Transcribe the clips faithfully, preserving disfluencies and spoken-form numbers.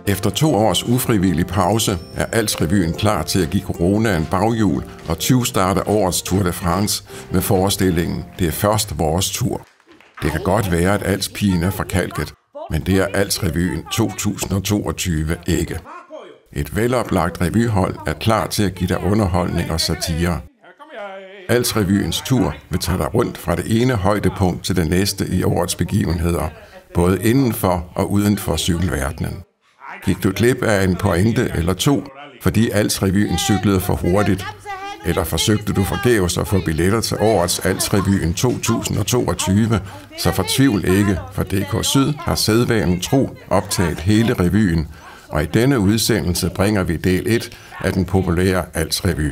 Efter to års ufrivillig pause er Als-revyen klar til at give coronaen baghjul og tyvstarte årets Tour de France med forestillingen Det er først vores tur. Det kan godt være, at Als-pigen er forkalket, men det er Als-revyen to tusind og toogtyve ikke. Et veloplagt revyhold er klar til at give dig underholdning og satire. Als-revyens tur vil tage dig rundt fra det ene højdepunkt til det næste i årets begivenheder, både inden for og uden for cykelverdenen. Gik du glip af en pointe eller to, fordi Als-revyen cyklede for hurtigt, eller forsøgte du forgæves at få billetter til årets Als-revyen to tusind og toogtyve, så fortvivl ikke, for D K Syd har sædvanen tro optaget hele revyen, og i denne udsendelse bringer vi del et af den populære Als-revy.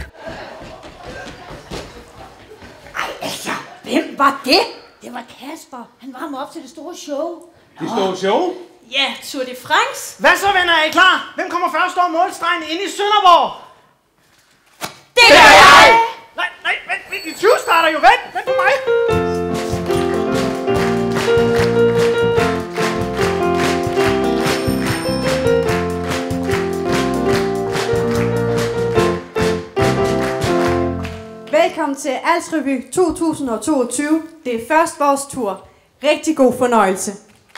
Ej, altså, hvem var det? Det var Kasper. Han varmer op til det store show. Det store show? Ja, Tour de France. Hvad så, venner? Er I klar? Hvem kommer først over målstregen inde i Sønderborg? Det gør jeg! Nej, nej, vent, vent, de tyve starter jo. Vent, vent på mig. Velkommen til Als-revy to tusind og toogtyve. Det er først vores tur. Rigtig god fornøjelse.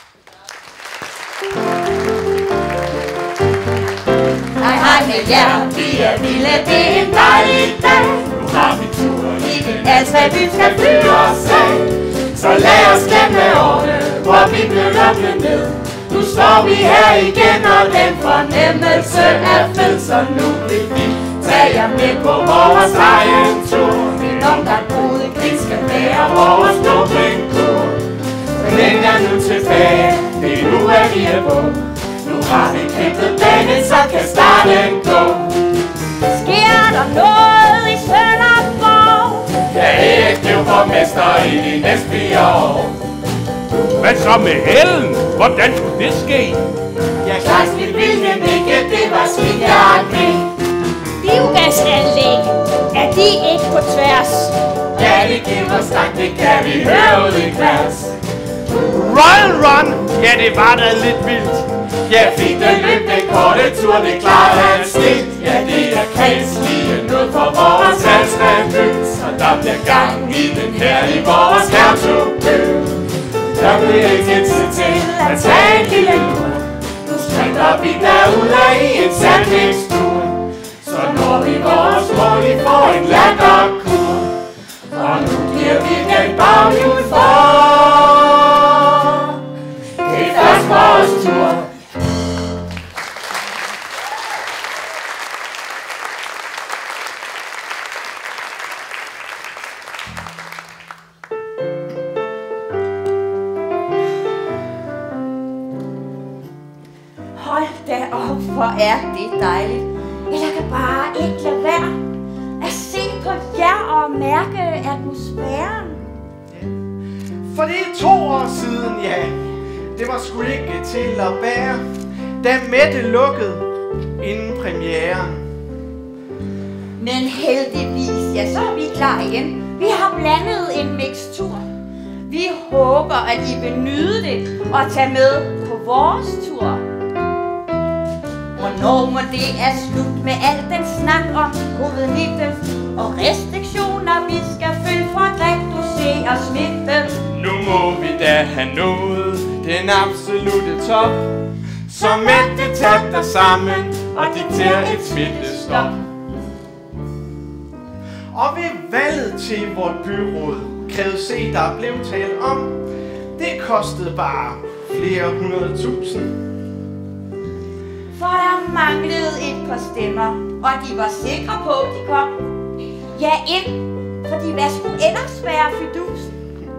Hej hej med jer, vi er vilde, det er en dejlig dag. Nu har vi tur i den Als-revy skal fly os af. Så lad os glemme årene, hvor vi blev lukket ned. Nu står vi her igen, og den fornemmelse er fed, så nu vil vi tage jer med på vores egen tur. En omgang gode krig skal være vores dopingkur. Men jeg nu tilbage, det er nu, at vi er på. Nu har vi kæmpet banen, så kan starten gå. Sker der noget i Sønderborg? Ja, Erik blev borgmester i de næste fire år. Hvad så med Helen? Hvordan skulle det ske? Ja, Klaas, vi ville ikke, det var skidt, jeg aldrig. Biogasanlæg, er de ikke på tværs? Ja, det giver stræk, det kan vi høre ud i klass. Royal Run! Ja, det var da lidt vildt. Ja, fik den løb den korte tur, det klarede han snit. Ja, det er kreds lige noget for vores halsmandby. Så der bliver gang i den her i vores hertugby. Der bliver ikke tid til at tage en lille lur. Nu sprinter vi derudad i en sandvikstur. Så når vi vores mål, vi får en latterkur. Og nu giver vi den baghjul for. Det er først vores tur. Hold da op, hvor er det dejligt. Jeg kan bare ikke lade være at se på jer og mærke atmosfæren. For det er to år siden, ja. Det var sgu ikke til at bære, da Mette lukkede inden premieren. Men heldigvis, ja, så er vi klar igen. Vi har blandet en mixtur. Vi håber, at I vil nyde det og tage med på vores tur. Hvornår må det er slut med al den snak om covid nitten og restriktioner, vi skal følge for at reducere smitten? Nu må vi da have nået den absolute top. Så Mette tager dig sammen og dikterer et smittestop. Og ved valget til vort byråd krævede se, der blev talt om. Det kostede bare flere hundrede tusind. For der manglede et par stemmer, og de var sikre på, at de kom. Ja, ind, fordi hvad skulle ellers være fidusen?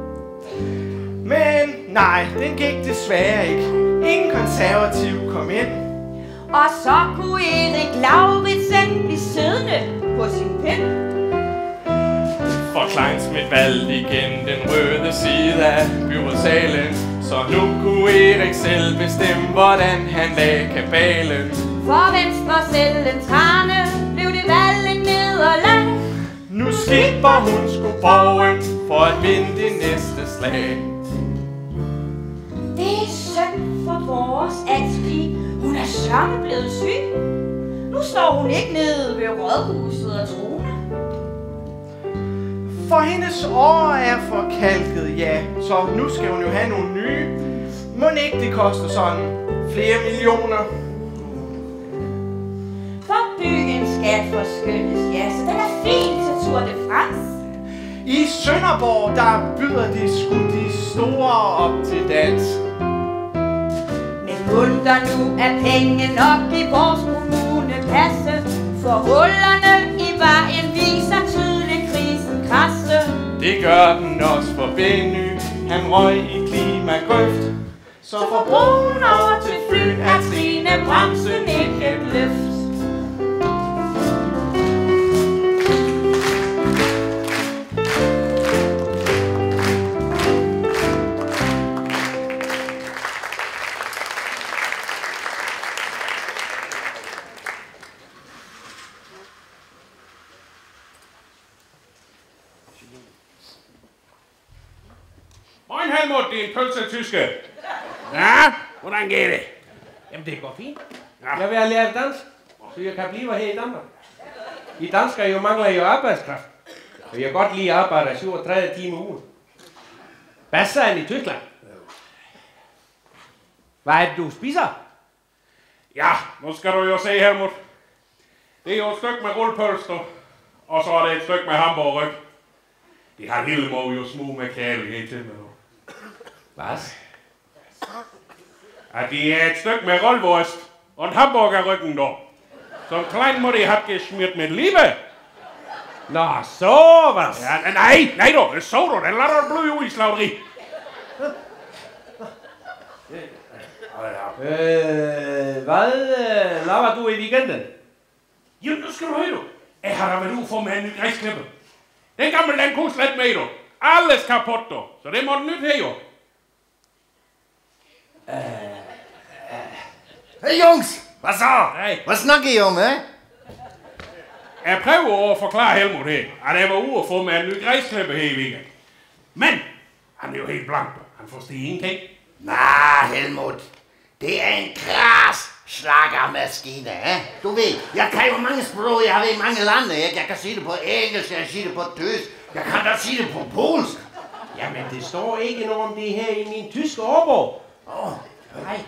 Men nej, den gik desværre ikke. Ingen konservativ kom ind. Og så kunne Erik Lauritsen blive siddende på sin pind. For Kleinsmith valgte igen den røde side af byrådssalen. Så nu kunne Erik selv bestemme, hvordan han lagde kabalen. For Venstre selv Trane blev det valg en nederlag. Nu skipper hun sgu borgen for at vinde det næste slag. Det er synd for vores Als-pige. Hun er sørme blevet syg. Nu står hun ikke nede ved rådhuset og troner. For hendes år er forkalket, ja, så nu skal hun jo have nogle nye. Må ikke det koster sådan flere millioner? For byen skal forskyndes, ja, så den er fin til Tour de France. I Sønderborg, der byder de sgu de store op til dans. Men munter nu er penge nok i vores kommunekasse, for hullerne i vejen viser tydeligt krisen krasse. Det gør den også for Benny, han røg i klimagrøft. Så for broen over til Fyn er Trine Bramsen ikke et løft. Moin Helmut, din pølse tyske. Ja, hvordan går det? Jamen, det går fint. Ja. Jeg vil have lært dansk, så jeg kan blive her i Danmark. I danskere jo mangler jo arbejdskraft. Og jeg kan godt lide at arbejde syvogtredive timer om ugen. Hvad så end i Tyskland? Hvad er det, du spiser? Ja, nu skal du jo se, Helmut. Det er jo et stykke med rullepølse, og så er det et stykke med hamburgerryg. Det har Helmut jo smug med kærlighed til med. Hvad? At det er et stykke med rollwurst og en hamburgerryggen da. Som klein må de have geschmiert med liebe. Nå, så hvad? Ja, nej, nej du, det så du, den lader du bløde ud i slaveri. Øh, hvad øh, laver du i weekenden? Jo, nu skal du høre du. Jeg har da været ude for med en ny græsklippe. Den gamle, den kunne slet med du. Alles kaput du, så det må den nyt her jo. Hey Jungs, hvad så? Hey. Hvad snakker I om, eh? Jeg prøver at forklare Helmut her, at jeg var ude og få med en ny græsklippe her i weekend. Men han er jo helt blank. Han forstår ingenting. Nej, Helmut. Det er en kras slaggermaskine, eh? Du ved, jeg kan jo mange sprog, jeg har været i mange lande, ikke? Jeg kan sige det på engelsk, jeg kan sige det på tysk, jeg kan da sige det på polsk. Jamen, det står ikke noget om det her i min tyske ordbog. Åh, oh, Nej.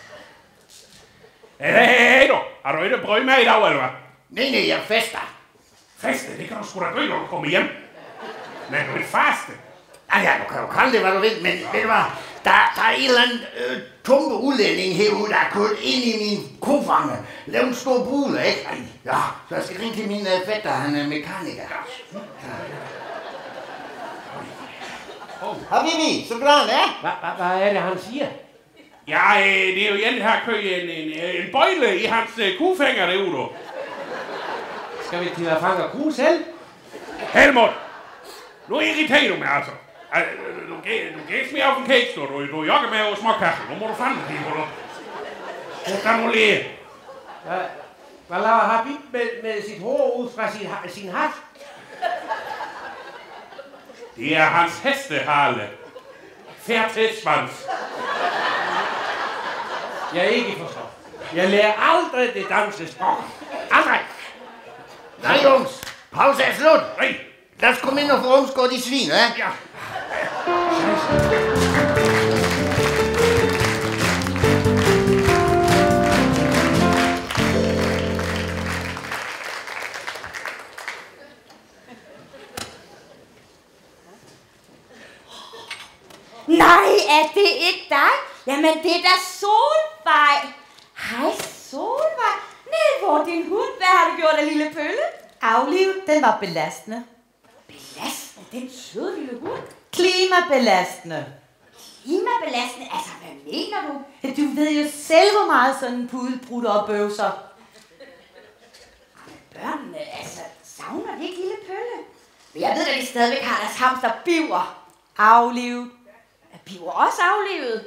Hey, hey, hey, hey du. Har du ikke brød med i dag, eller hvad? nej, nej, jeg fester. Feste, det kan du sgu da gøre, når du kommer hjem. Men du vil faste. Ah, ja, du kan jo kalde det, hvad du vil, men ved du hvad? Der, der er en eller anden øh, tumpe udlænding herude, der er kørt ind i min kofange. Lav en stor bule, ikke? Ja, så jeg skal ringe til min øh, fætter, han er mekaniker. Ja. Habibi, så klar, ja? Hvad er det, han siger? Ja, øh, det er jo Jens, har købt en, en, en bøjle i hans øh, kufænger derude, du. Skal vi til at fange ku selv? Helmut, nu irriterer du mig altså. Altså, du kan du kan ikke smide af en kæks, du. Du, du jogger med over småkassen. Nu må du fandme blive på dig. Du kan nu læge. Hvad, hvad laver Habib med, med sit hår ud fra sin, sin hat? Det er hans hestehale. Færtesvans. Jeg ikke forstår. Jeg lærer aldrig det danske sprog. Aldrig. Nej, Jungs, pause er slut. Nej. Lad os komme ind og få omskåret de svin, eh? Ja. Nej, er det ikke dig? Jamen, det er da Solvej. Hej, Solvej. Nej, hvor er din hund? Hvad har du gjort af lille Pølle? Aflivet, den var belastende. Belastende, den søde lille hund. Klimabelastende. Klimabelastende? Altså, hvad mener du? Du ved jo selv, hvor meget sådan en pudel brutter og bøvser. Børnene, altså, savner de ikke lille Pølle? Men jeg ved, at de stadigvæk har deres hamster Biver. Aflivet. Er Biver også aflevet?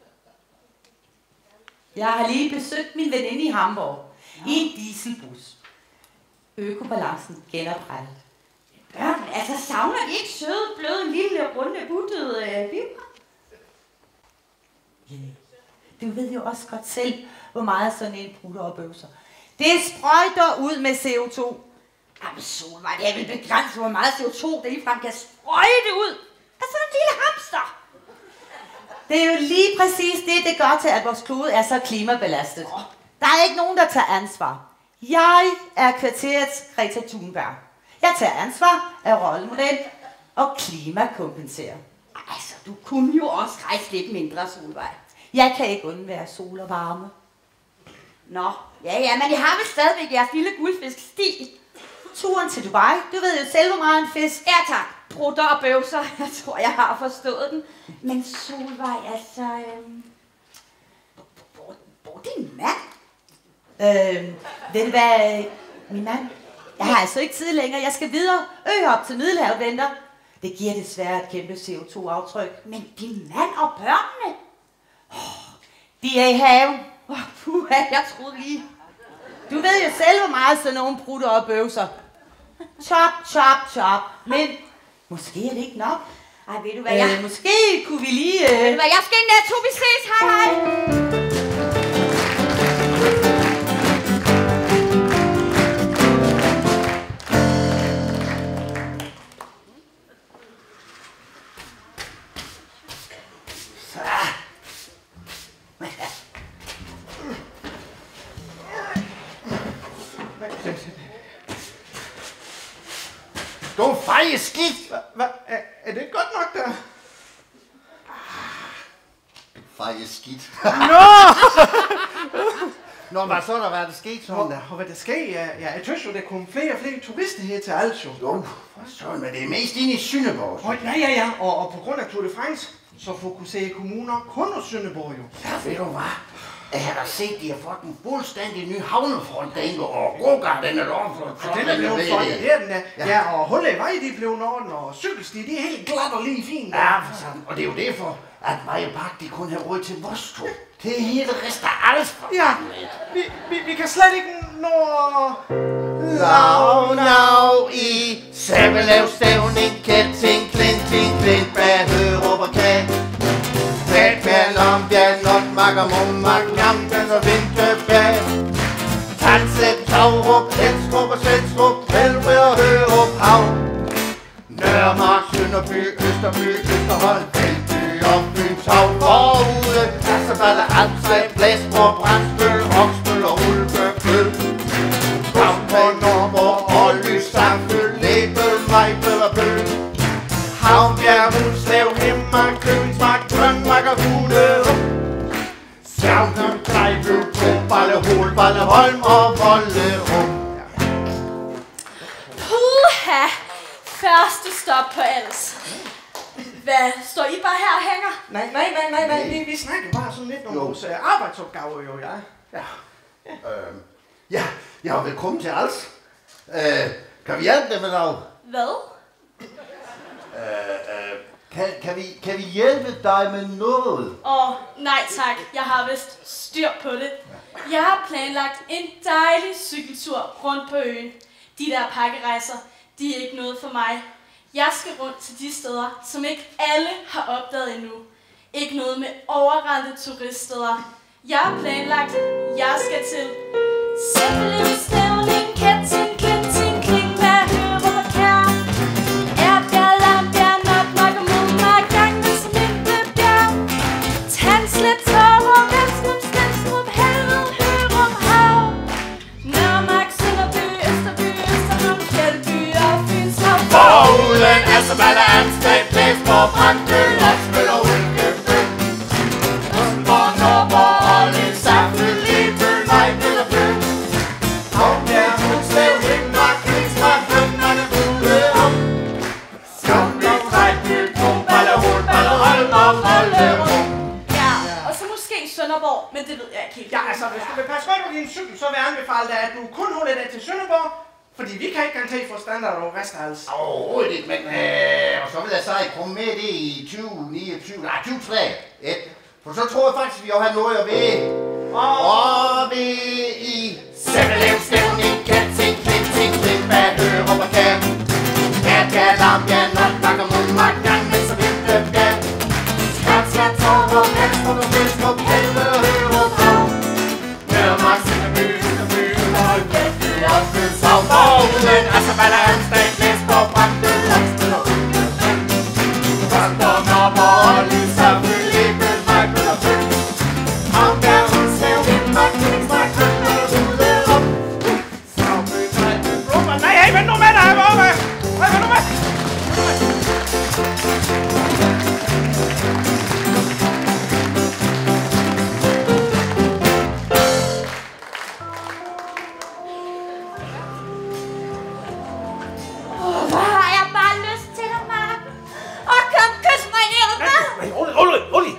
Jeg har lige besøgt min veninde i Hamburg. Ja. I en dieselbus. Økobalancen genoprettet. Børnene, altså, savner de ikke søde, bløde, lille, runde, buttede øh, Biver? Du ved jo også godt selv, hvor meget sådan en prutter og bøvser. Det sprøjter ud med C O to. Jamen Solvej, jeg vil begrænse, hvor meget C O to det ligefrem kan sprøjte ud. Altså en lille hamster. Det er jo lige præcis det, det gør til, at vores klode er så klimabelastet. Der er ikke nogen, der tager ansvar. Jeg er kvarterets Greta Thunberg. Jeg tager ansvar af rollemodel og klimakompenserer. Altså, du kunne jo også rejse lidt mindre, Solvej. Jeg kan ikke undvære sol og varme. Nå, ja ja, men jeg har vel stadigvæk jeres lille guldfisk-stil. Turen til Dubai, du ved jo selv, hvor meget en fisk. Ja tak, brutter og bøvser. Jeg tror, jeg har forstået den. Men Solvej, altså... Øhm... Hvor, hvor er din mand? Øhm, ved du hvad, min mand? Jeg har altså ikke tid længere. Jeg skal videre. Øhop til Middelhavet venter. Det giver desværre et kæmpe C O to aftryk. Men din mand og børnene? Oh, de er i haven. Oh, puha, jeg troede lige. Du ved jo selv, hvor meget sådan nogle prutter og bøvser. Chop, chop, chop. Men måske er det ikke nok. Ej, ved du hvad, jeg... Øh, måske kunne vi lige... Øh... Ved du hvad, jeg skal i Netto, vi ses. Hej, hej. Du feje skidt! Hvad? Er, er det godt nok, der? Feje skidt. Nå! Nå, hvad så der, hvad er der sket sådan der? Og hvad der sker, ja, ja, jeg synes jo, der kommer flere og flere turister her til Alsjo. Jo, for sådan, men det er mest inde i Sønderborg. Og, ja, ja, ja, og, og på grund af Tour de France, så fokuserer kommuner kun på Sønderborg jo. Ja, ved du hvad? Jeg har da set, de har fået en fuldstændig ny havnefront derinde, og Rogar, den er lovflot. Ja, den er blevet flot, ja, den er. Ja. Ja, og hullet i vej, de er blevet orden, og cykelsti, de er helt glat og lige fint. Ja, for sådan. Og det er jo derfor, at Vej og Park, de kun har råd til vores tur. Det er hele resten af alles for. Ja, vi, vi, vi kan slet ikke nå... Lav, nav i Sæbelev, Stævning, Ketting, Klinting, Klint, Bag, Hørup og Kag. Fætbjerg, Lombjerg, Notmark og Mummark, Jampen og Vinterbjerg. Tanslet, Taurup, Hensrup og Svendstrup, Helved og Hørup, Hav. Nørremark, Sønderby, Østerby, Østerhold, Bælby og Fyns Hav. Forude, Asserballe, Alpsland, Blæsborg, Brandsbøl, Roksbøl og Ulvebøl. Skamborg, Nordborg, Årlys, Samføl, Læbøl, Majbøl og Bøl. Havnbjerg, Hulslev, Himmark, Købensmark, Grønmark og Hunerup. Sjavnum, Grejbøl, Troballe, Holballe, Holm og Vollerup. Puha! Første stop på Als. Hvad, står I bare her og hænger? Nej, nej, nej, nej, nej. Vi, vi snakker bare sådan lidt om Jo. vores uh, arbejdsopgaver jo, ja. Ja. Ja. Øh, ja, ja, velkommen til Als. Øh, kan vi hjælpe dig med noget? Hvad? Øh, øh, kan, kan, vi, kan vi hjælpe dig med noget? Åh, oh, nej tak. Jeg har vist styr på det. Jeg har planlagt en dejlig cykeltur rundt på øen. De der pakkerejser, de er ikke noget for mig. Jeg skal rundt til de steder, som ikke alle har opdaget endnu. Ikke noget med overrentet turiststeder. Jeg har planlagt, jeg skal til Sæbelev, Stævning, Ketting, Klinting, Klingberg, Hørup og Kær. Erbjerg, Lambjerg, Notmark og Mummark, Gangnæs og Vinterbjerg. Tanslet, Taurup, Vestrum, Stenstrup, Helved, Hørup, Hav. Nørremark, Sønderby, Østerby, Østerhavn, Kjeldby og Fyns Hav. Foruden Asserballe, Amsterdam, Blæsborg, Brandsbøl, Roksbøl og Ulvebøl. Rosenborg, Nordborg, Årlys, Samføl, Læbøl, Majbøl og Bøl. Havnbjerg, Hulslev, Himmark, Købensmark, Grønmark og Hunerup. Sjavnum, Grejbøl, Troballe, Holballe, Holm og Vollerup. Ja, og så måske Sønderborg, men det ved jeg ikke helt. Ja, altså, hvis du vil passe godt på din cykel, så vil jeg anbefale dig, at du kun holder dig til Sønderborg, fordi vi kan ikke garantere for standard over resten af Als. Overhovedet ikke, men øh, og så vil jeg sige, kom med det i tyve niogtyve, nej, tyve tredive. For så tror jeg faktisk, vi også har noget at ved. Og vi i Sæbelev, Stævning, Ketting, Klinting, Klintberg, Hørup og Kær. Erbjerg, Lambjerg, Notmark og Mummark, Gangnæs og Vinterbjerg. Tanslet, Taurup, Vestrum og Stenstrup, Helved og Hørup.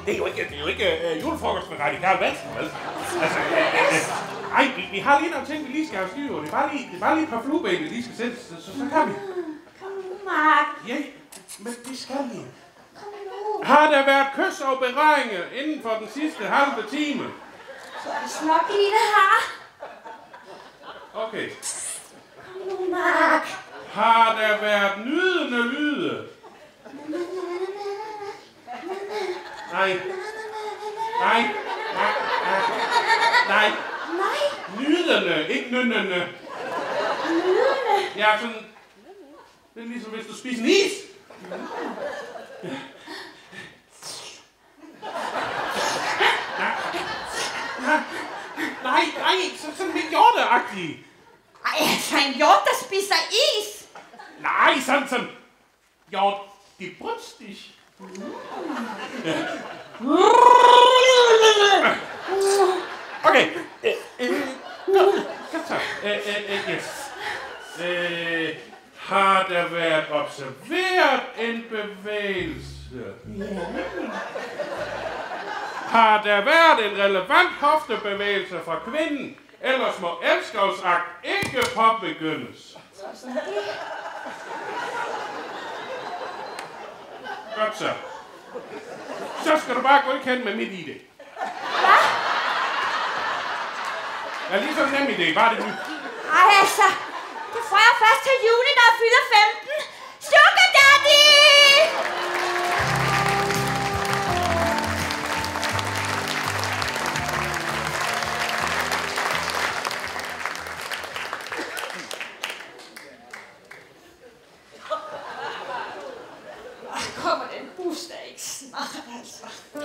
Det er jo ikke, det er jo ikke uh, julefrokost med Radikal Venstre, vel? Altså, uh, uh, ej, vi, vi har lige nogle ting, vi lige skal have styr på. Det er bare lige, det er bare lige et par flueben, vi lige skal sætte, så, så, så kan vi. Kom nu, Mark. Ja, men det skal vi. Har der været kys og beregninger inden for den sidste halve time? Så er det nok lige det her. Okay. Kom nu, Mark. Har der været nydende lyde? Nej. Nej. Nej. Nej. Nej. Nydende, ikke nydende. Nydende? Ja, sådan... Det er ligesom hvis du spiser en is. Ja. Nej, nej, nej, så, sådan lidt hjorteagtigt. Ej, altså en hjort, der spiser is. Nej, sådan, sådan. Hjort, det er brystig. Okay. Øh, øh, godt så. Øh, øh, yes. Øh, har der været observeret en bevægelse? Ja. Har der været en relevant hoftebevægelse fra kvinden, ellers må elskovsakt ikke påbegyndes. Godt så. Så skal du bare godkende med mit I D. Hvad? Ja, lige så nem idé, bare det nu. Ej, altså. Det får jeg først til juni, når jeg fylder femten. Sugar Daddy! Kommer den bus, der ikke snart, altså.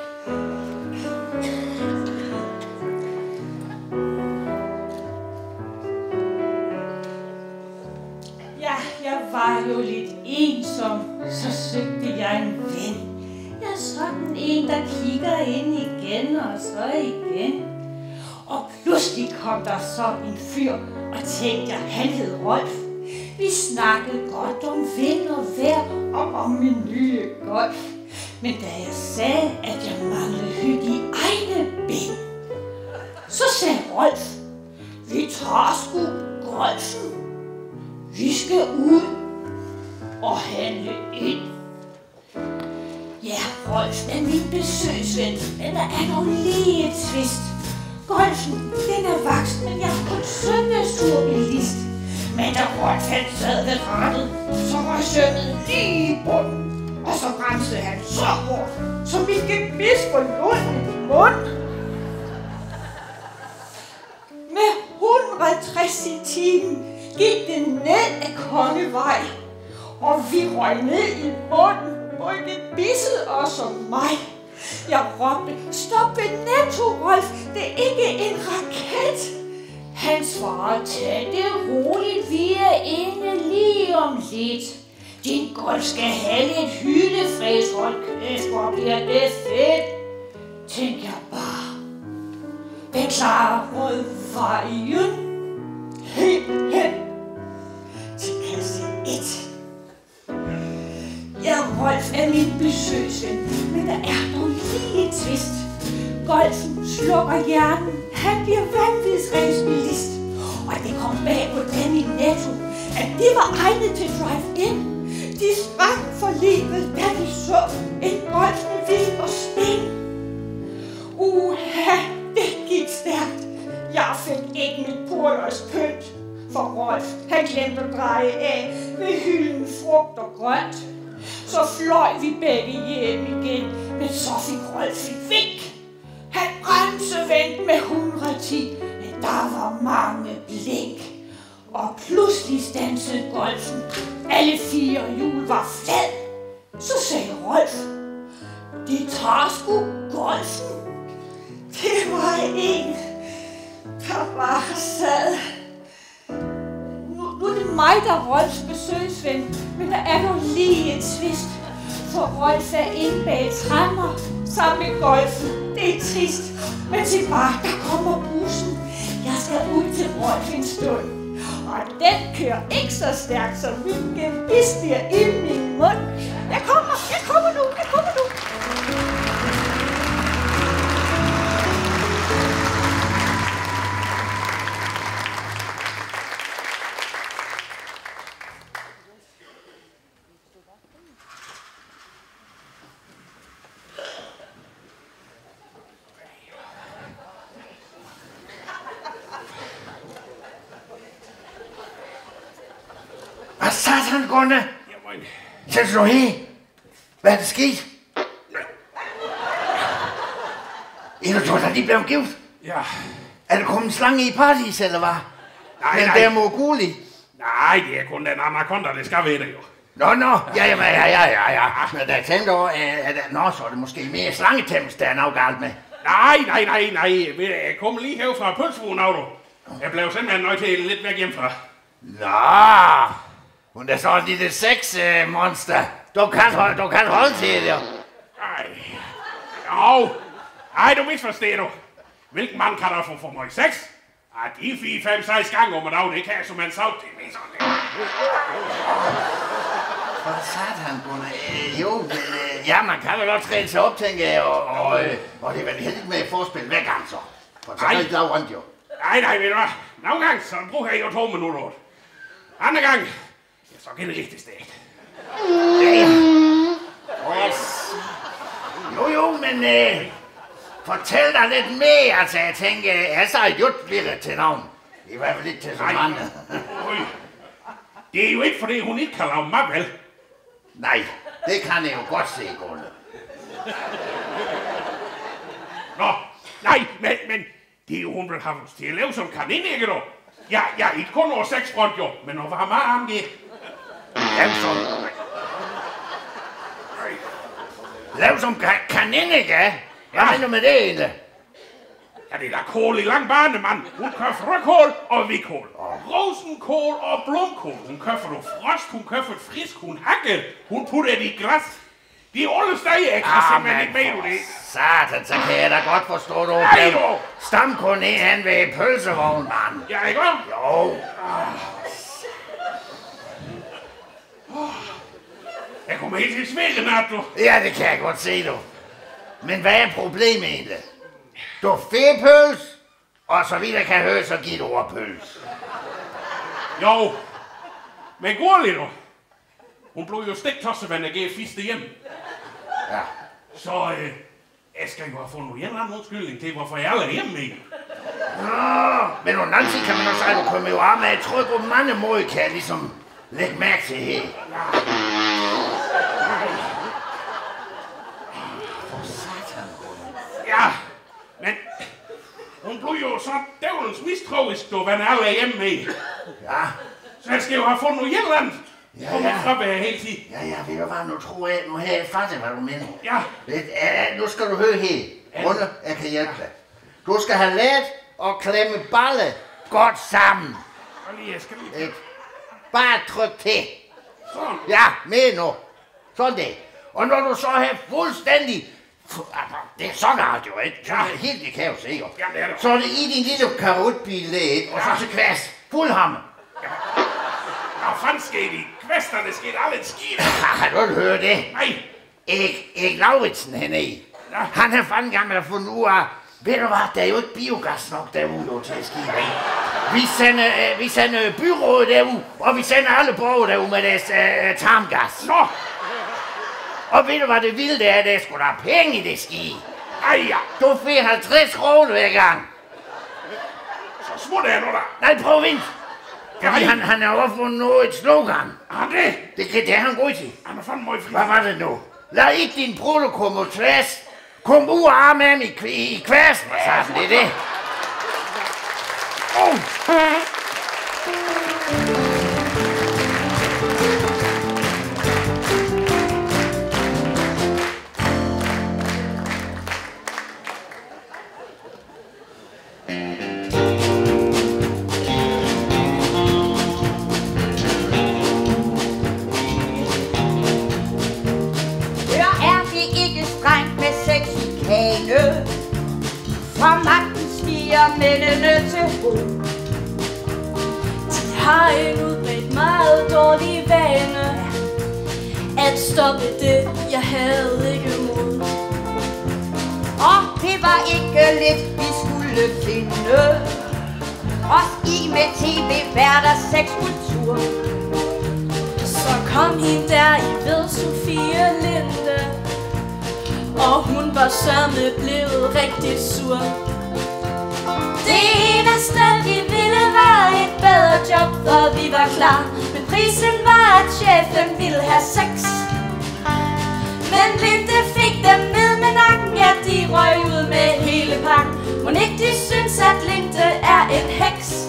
Ja, jeg var jo lidt ensom, så søgte jeg en ven. Jeg er sådan en, der kigger ind igen og så igen. Og pludselig kom der så en fyr, og tænkte jeg, han hed Rolf. Vi snakkede godt om vind og vejr og om min nye golf. Men da jeg sagde, at jeg manglede hygiejne ben, så sagde Rolf, vi tager sgu golfen. Vi skal ud og handle ind. Ja, Rolf er min besøgsven, men der er dog lige et twist. Golfen, den er voksen, men jeg er kun søndagsturbilist. Men da Rolf han sad ved rattet, så var sømmet lige i bunden. Og så bremsede han så hårdt, så mit gebis forlod min mund. Med et hundrede og tres i timen gik det ned ad Kongevej. Og vi røg ned i bunden, hvor gebisset også og mig. Jeg råbte, stop ved Netto, Rolf, det er ikke en raket. Han svarede, tag det roligt, vi er inde lige om lidt. Din golf skal have lidt hyldefræs, hold kæft, hvor bliver det fedt. Tænk jeg bare, beklager Rødvejen, helt hen til kasse et. Ja, Rolf er min besøgsven, men der er dog lige et twist. Golfen slukker hjernen, han bliver vanvidsræsbilist. Og det kom bag på dem i Netto, at de var egnet til drive-in. De sprang for livet, da de så en golf med vid og sten. Uha, det gik stærkt. Jeg fik ikke mit purløgspynt. For Rolf, han glemte at dreje af ved hylden frugt og grønt. Så fløj vi begge hjem igen, men så fik Rolf et vink. Han bremsevendte med et hundrede og ti, men der var mange blink. Og pludselig standsede golfen. Alle fire hjul var flad. Så sagde Rolf, de tager sgu golfen. Det var en, der bare sad. Nu, nu er det mig, der er Rolfs besøgsven, men der er jo lige et twist. For Rolf er inde bag tremmer sammen med golfen. Det er trist, men se bare, der kommer bussen. Jeg skal ud til Rolf en stund. Og den kører ikke så stærkt, så min gebis bliver i min mund. Jeg kommer, jeg kommer nu, jeg kommer nu. satan, Gunne? Sæt du her? Hvad er det sket? Er du da lige blevet gift? Ja. Er der kommet en slange i paradis, eller hvad? Nej, Men nej. der er moguli. Nej, det er kun den anaconda, det skal være det jo. Nå, nå, ja, ja, ja, ja, ja, ja. Men da jeg tænkte over, at nå, så er det måske mere slangetæmmelse, der er noget galt med. Nej, nej, nej, nej. Jeg kom lige her fra pølsevognen, Auto. Jeg blev simpelthen nødt til lidt væk hjemmefra. Nå, hun er så en lille sex-monster. Du kan, holde, du kan holde til det, jo. Nej. Jo. Ej, du misforstår du. Hvilken mand kan der få for mig sex? Ah, de fire, fem, seks gange om dagen, det kan jeg som man sagt. Det er sådan det. For satan, Gunnar. Øh, jo, men, øh, ja, man kan vel godt træne sig op, tænker jeg, og, og, øh, og det er vel heldigt med at forspille hver gang, så. For så kan det lave rundt, jo. Nej, nej, ved du hvad? Nogle gange, så bruger jeg jo to minutter. Andre gang, ja, så kan det rigtig stegt. Ja, ja. Yes. Jo, jo, men øh, fortæl dig lidt mere, altså, jeg tænker, jeg så jo lidt til navn. I hvert fald ikke til så mange. Det er jo ikke, fordi hun ikke kan lave mad, vel? Nej, det kan jeg jo godt se, Gunnar. Nå, nej, men, men det er jo, hun vil have os til at lave som kanine, ikke dog? Ja, ja, ikke kun over seks front, jo, men over hvad meget angår. Lav som... Lav som ka- kanine, ja? Hvad ja. mener du med det, egentlig? Ja, det er da kål i lang bane, mand. Hun kører frøkål og hvidkål. Rosenkål og blomkål. Hun kører for frost, hun kører for frisk, hun hakkel. Hun putter det i græs. De er alle steder, jeg kan ah, simpelthen ikke med, du det. Satan, så kan jeg da godt forstå, du Nej, jo. Stamkund er han ved pølsevognen, mand. Ja, ikke hvad? Jo. Jeg kommer helt til svære nat, du. Ja, det kan jeg godt se, du. Men hvad er problemet egentlig? Du får pøls, og så vidt jeg kan høre, så giver du over pøls. Jo, men Gurli, du. Hun blev jo stiktosset, hvad jeg gav fiste hjem. Ja. Så øh, jeg skal jo have fundet en eller anden undskyldning til, hvorfor jeg er hjemme med. Nå, men på den anden side kan man også sige, at du kommer jo af med et tryk på mange måder, kan jeg ligesom lægge mærke til her. Ja. For satan, Ja, men hun blev jo så dævlens mistroisk, du, hvad alle er hjemme med. Ja. Så jeg skal jo have fundet noget andet. Ja, Kommer ja. fra hvad hele tiden. Ja, ja, ved du hvad, nu tror jeg, nu har jeg fattet, hvad du mener. Ja. Lidt, uh, nu skal du høre her. Runde, jeg kan hjælpe dig. Du skal have let og klemme balle godt sammen. Og lige, jeg skal lige... Et. Bare tryk til. Sådan. Ja, med nu. Sådan det. Og når du så har fuldstændig... Det er så galt jo, ikke? Så er det helt i kaos, ikke? Ja, det er det. Så er det i din lille karotbil, ikke? Og så til kvæs. Fuld hammer. Ja. Hvad fanden skete i kvæsterne? Skete alle et skidt? Har du hørt det? Nej. Erik, Erik Lauritsen henne i. Ja. Han har fanden gang med at fundet ud af, ved du hvad, der er jo ikke biogas nok derude jo, til at skive. Vi sender, øh, vi sender byrådet derud, og vi sender alle borgere derud med deres øh, tarmgas. Nå. Og ved du hvad det vilde er, der er sgu da penge i det ski. Ej ja. Du får halvtreds kroner hver gang. Så smutter jeg nu da. Nej, prøv at vente. Fordi han, han har opfundet noget, et slogan. Har det? Det, det er han god til. Han er fandme meget fri. Hvad var det nu? Lad ikke din bruder komme ud tværs. Kom ud og arme ham i, kv- i kvæsten. Ja, det er det. Oh. Fra magten stiger mændene til ro. De har en udbredt meget dårlig vane at stoppe det, jeg havde ikke mod. Og det var ikke lidt, vi skulle finde os i med tv hverdags sexkultur. Så kom hende der i ved Sofie Linde, og hun var sørme blevet rigtig sur. Det eneste vi ville var et bedre job, for vi var klar. Men Men prisen var, at chefen ville have sex. Men Linde fik dem ned med nakken, ja, de røg ud med hele pakken. Mon ikke de synes, at Linde er en heks?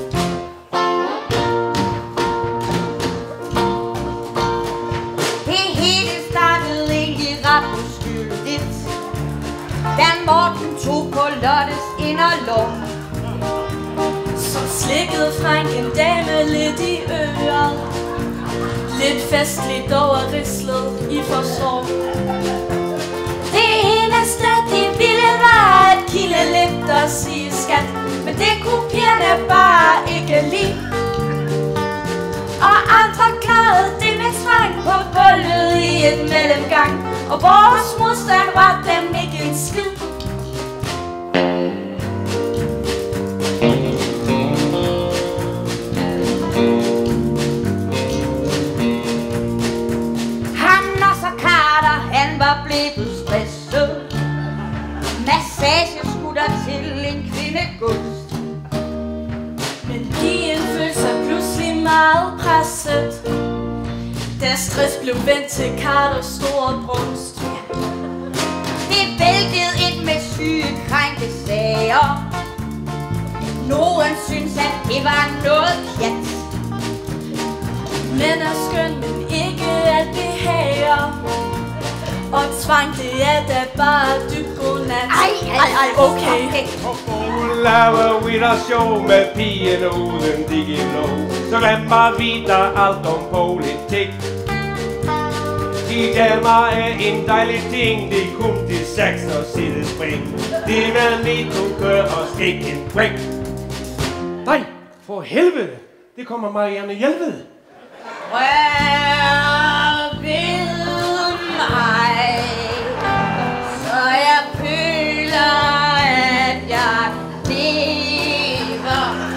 Det hele startede egentlig ret uskyldigt, da Morten tog på Lottes inderlom. Så slikkede Frank en dame lidt i øret. Lidt festligt over rislet, I forstår. Det eneste de ville var at kilde lidt og sige skat. Men det kunne pigerne bare ikke lide. Og andre klarede det med tvang på gulvet i en mellemgang. Og vores modstand var dem ikke en skid. Han var blevet stresset. Massage skulle der til en kvindegunst. Men pigen følte sig pludselig meget presset, da stress blev vendt til Carters store brunst. Det væltede ind med syge krænkte sager. Nogen synes at det var noget pjat. Men er skøn, men ikke at behager. Og tvang, det er da bare dybt godnat. Ej, ej, ej, okay. okay. Og nu laver vi der show med pigen uden digilov. Så lad mig vide alt om politik. De damer er en dejlig ting, de kun til sex og sidespring. De vil lige kunne køre og stikke en prik. Nej, for helvede, det kommer Marianne Hjelved. Rør ved mig, så jeg føler, at jeg lever.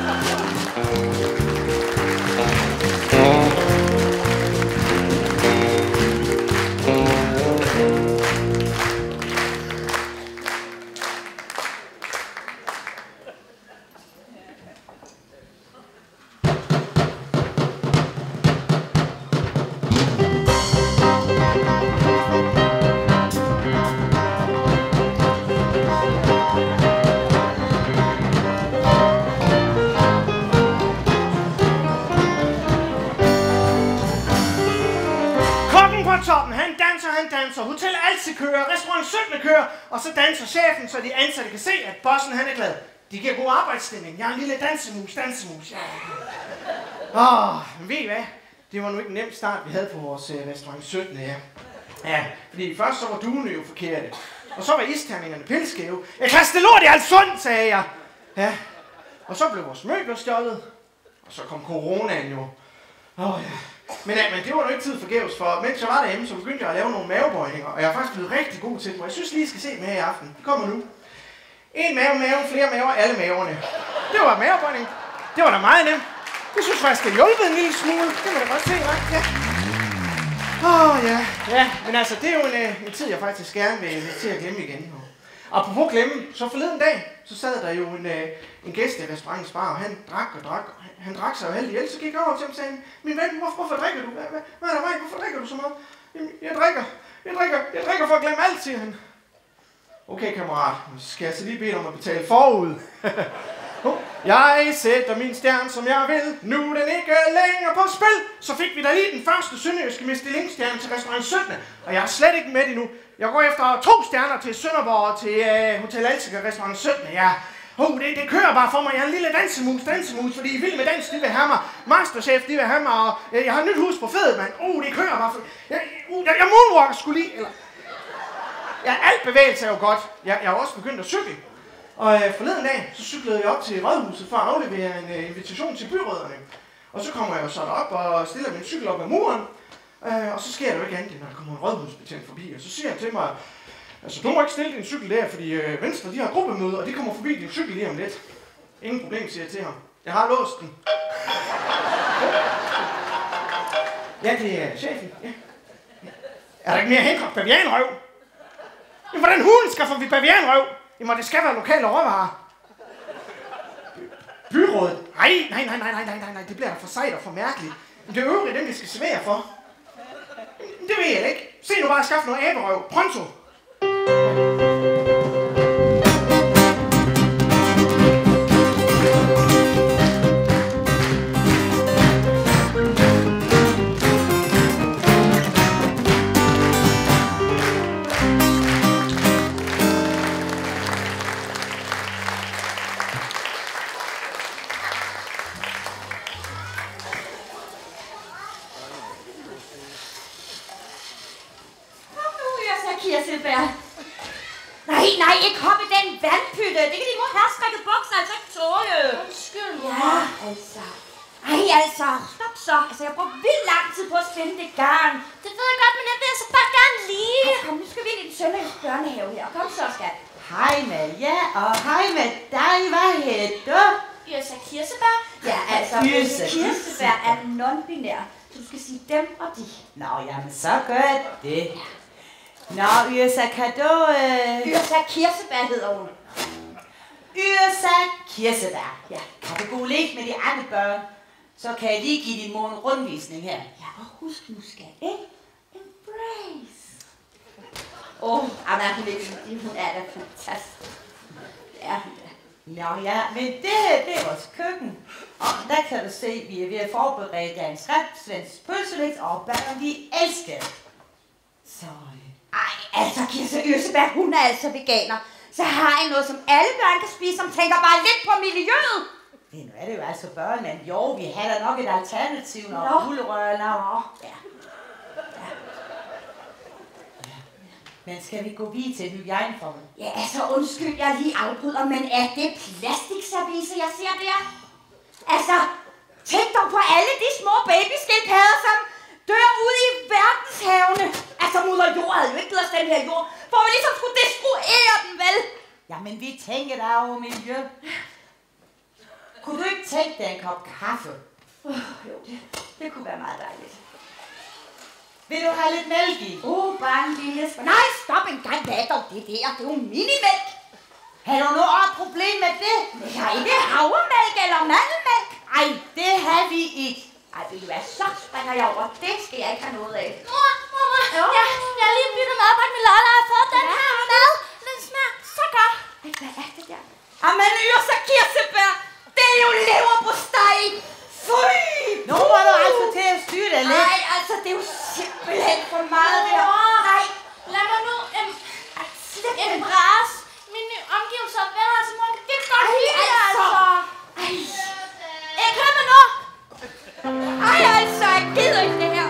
Toppen, han danser, han danser, Hotel Alse kører, Restaurant syttende kører, og så danser chefen, så de ansatte kan se, at bossen han er glad. De giver god arbejdsstemning. Jeg er en lille dansemus, dansemus, ja. Åh, oh, ved I hvad? Det var nu ikke en nem start, vi havde på vores uh, Restaurant syttende, ja. Ja, fordi først så var duene jo forkerte, og så var isterningerne pilskæve. Jeg kastede lort i Alssund, sagde jeg. Ja, og så blev vores møbler stjålet, og så kom coronaen jo. Åh oh, ja. Men, ja, men det var jo ikke tid forgæves, for mens jeg var derhjemme, så begyndte jeg at lave nogle mavebøjninger, og jeg er faktisk blevet rigtig god til dem, og jeg synes lige, I skal se dem her i aften. Det kommer nu. En mave, mave, flere maver, alle maverne. Det var mavebøjning. Det var da meget nemt. Jeg synes faktisk, det hjulpede en lille smule. Det må da godt se, right? Ja. Åh, oh, ja. Ja, men altså, det er jo en, en tid, jeg faktisk gerne vil til at glemme igen. Og apropos glemme, så forleden dag, så sad der jo en, en gæst i restaurantens bar, og han drak og drak. Han drak sig jo heldig ihjel, så gik jeg over til ham og sagde, min ven, hvorfor, hvorfor drikker du? Hvad, hvad, hvad er der vej? Hvorfor drikker du så meget? Jamen, jeg drikker, jeg drikker, jeg drikker for at glemme alt, siger han. Okay, kammerat, så skal jeg så lige bede dig om at betale forud. Jeg sætter min stjerne, som jeg vil. Nu er den ikke længere på spil. Så fik vi da lige den første sønderjyske Michelin-stjerne til Restaurant syttende. Og jeg er slet ikke med endnu. Jeg går efter to stjerner til Sønderborg og til uh, Hotel Alsik og Restaurant syttende. Ja. Oh, det, det kører bare for mig. Jeg er en lille dansemus, dansemus, fordi I vil med dans, de vil have mig. Masterchef, de vil have mig, og uh, jeg har et nyt hus på Fed, mand. Oh, det kører bare for... Jeg, uh, jeg, jeg moonwalker skulle lige, eller... Ja, alt bevægelse er jo godt. Jeg, jeg har også begyndt at cykle. Og øh, forleden dag, så cyklede jeg op til Rådhuset for at aflevere en øh, invitation til byrødderne. Og så kommer jeg jo så derop og stiller min cykel op ad muren. Øh, og så sker der jo ikke andet, når der kommer en rådhusbetjent forbi. Og så siger han til mig, altså du må ikke stille din cykel der, fordi øh, Venstre de har gruppemøde, og de kommer forbi din cykel lige om lidt. Ingen problem, siger jeg til ham. Jeg har låst den. Ja, det er chefen. Ja. Er der ikke mere Henrik bavianrøv? Jamen, hvordan hulen skaffer vi bavianrøv? Jamen, det skal være lokale råvarer. Byrådet? Nej, nej, nej, nej, nej, nej, nej, det bliver da for sejt og for mærkeligt. Det er øvrigt dem, vi skal servere for. Det ved jeg ikke. Se nu bare at skaffe noget aberøv. Pronto! Kirsebær. Nej, nej, ikke hoppe i den vandpytte. Det kan de må herstrikket bukser altså ikke tåle. Undskyld, Ja, altså. Ej, altså. Stop så. Altså, jeg bruger vildt lang tid på at spænde det garn. Det ved jeg godt, men jeg vil altså bare gerne lige. Ej, kom, nu skal vi ind i den sønderjyske børnehave her. Kom så, skat. Hej med jer, og hej med dig. Hvad hedder du? Yrsa Kirsebær. Ja, altså, Yrsa kirsebær er non-binær. Så du skal sige dem og de. Nå, jamen, så gør det. Nå, Yrsa, kan du... Øh... Yrsa Kirsebær hedder hun. Yrsa Kirsebær. Ja, kan du gå lidt med de andre børn, så kan jeg lige give din mor en rundvisning her. Ja, og husk nu, skat, ikke? Embrace. Åh, oh, hun er ikke hun er da fantastisk. Det er hun da. Nå ja, men det her, det er vores køkken. Og der kan du se, vi er ved at forberede dagens ret, svensk pølselæg, og børn, de elsker det. Så... Ej, altså Kirse Ørsebær, hun er altså veganer. Så har I noget, som alle børn kan spise, som tænker bare lidt på miljøet. Det nu er det jo altså børn, men jo, vi har da nok et alternativ, når gulerører og... Ja. Ja. Ja. Men skal vi gå videre til hygiejneformen? Ja, altså undskyld, jeg lige afbryder, men er det plastikservice, jeg ser der? Altså, tænk dog på alle de små babyskildpadder, som dør ude i verdenshavene. Altså, moder jord havde jo ikke givet os den her jord, for vi ligesom skulle destruere den, vel? Jamen, vi tænker da over miljø. Kunne du ikke tænke dig en kop kaffe? Uh, jo, det, det kunne være meget dejligt. Vil du have lidt mælk i? Åh, oh, bare en lille... Nej, stop en gang. Hvad er dog det der? Det er jo minimælk. Har du noget problem med det? Jeg har ikke havremælk eller mandelmælk. Ej, det har vi ikke. Ej, vil du være, så springer jeg over. Det skal jeg ikke have noget af. Mor, mor, ja, jeg har lige byttet madpakke med Lola og har fået den her mad. Den smager så godt. Ej, hvad er det der? Jamen, Yrsa Kirsebær, det er jo leverpostej. Fy! Nu må du altså til at styre dig lidt. Nej, altså, det er jo simpelthen for meget der. Nej, lad mig nu em, embrace mine omgivelser. Hvad er altså, mor? Det er godt lide, altså. Ej, jeg kommer nu. Ej, altså, jeg gider ikke det her.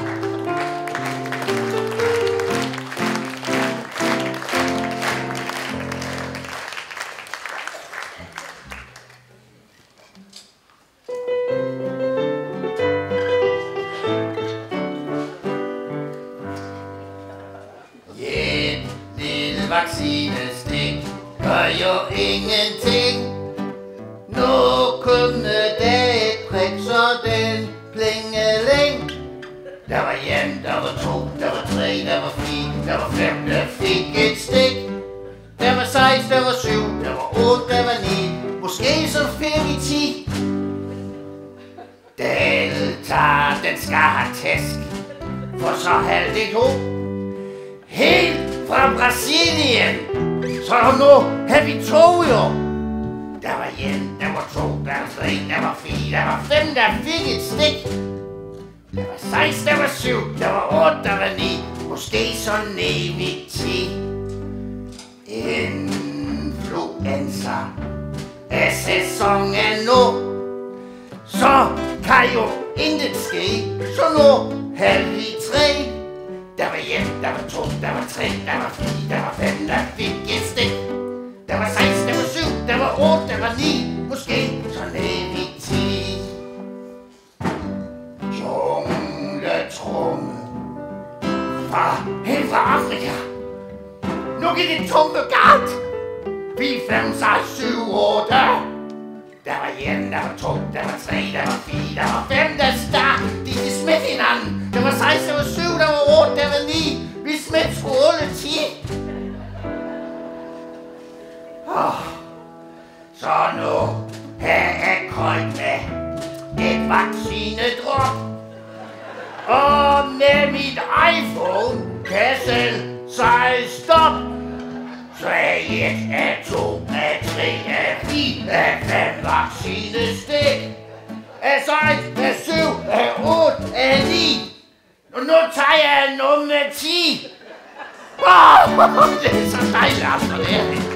Et lille vaccinestik gør jo ingenting. Nu kunne der et prik, så den plingeling. Der var en, der var to, der var tre, der var fire, der var fem, der fik et stik. Der var seks, der var syv, der var otte, der var ni, måske så fik i ti. Delta, den skal have tæsk, for så halv det to. Helt fra Brasilien, så nu har vi to jo. Der var en, der var to, der var tre, der var fire, der var fem, der fik et stik. Der var seks, der var syv, der var otte, der var ni, måske så ned ved ti. Influenza er sæsonen nu, så kan jo intet ske, så nu har vi tre. Der var en, der var to, der var tre, der var fire, der var fem, der fik et stik. Der var seks, der var syv, der var otte, der var ni, måske så ned vi ti. Jungletrumme fra helt fra Afrika. Nu gik det tunge galt. Vi fem, seks, syv, otte. Der var en, der var to, der var tre, der var fire, der var fem, der stak. De gik smidt hinanden. Der var seks, der var syv, der var otte, der var ni. Vi smidt sgu alle ti. Oh. Så nu her er koldt med et vaccinedrop. Og med mit iPhone kan selv sige stop. Så er et af to af tre af fire af fem vaccinestik. Af seks af syv af otte af ni. Og nu tager jeg nummer ti. Åh, det er så dejligt, altså, det er det.